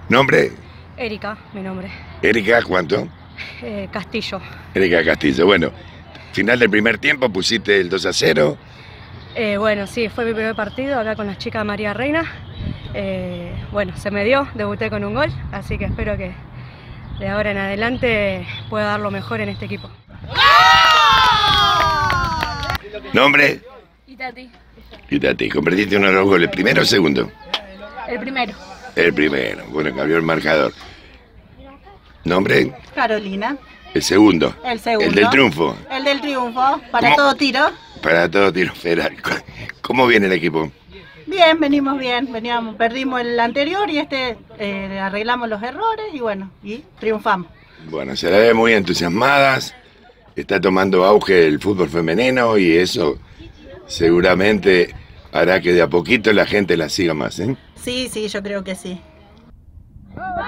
¿Nombre? Erika, mi nombre. Erika, ¿cuánto? Castillo. Erika Castillo. Bueno, final del primer tiempo pusiste el 2-0. Bueno, sí, fue mi primer partido acá con las chicas de María Reina. Bueno, se me dio, debuté con un gol, así que espero que de ahora en adelante pueda dar lo mejor en este equipo. ¿Nombre? Itati. Itati, ¿convertiste uno de los goles, primero o segundo? El primero. El primero, bueno, cambió el marcador. ¿Nombre? Carolina. El segundo. El segundo. El del triunfo. El del triunfo, para ¿Cómo? todo tiro. Para todo tiro federal. ¿Cómo viene el equipo? Bien, venimos bien. Perdimos el anterior y arreglamos los errores y bueno, y triunfamos. Bueno, se la ve muy entusiasmadas. Está tomando auge el fútbol femenino y eso seguramente hará que de a poquito la gente la siga más, ¿eh? Sí, yo creo que sí.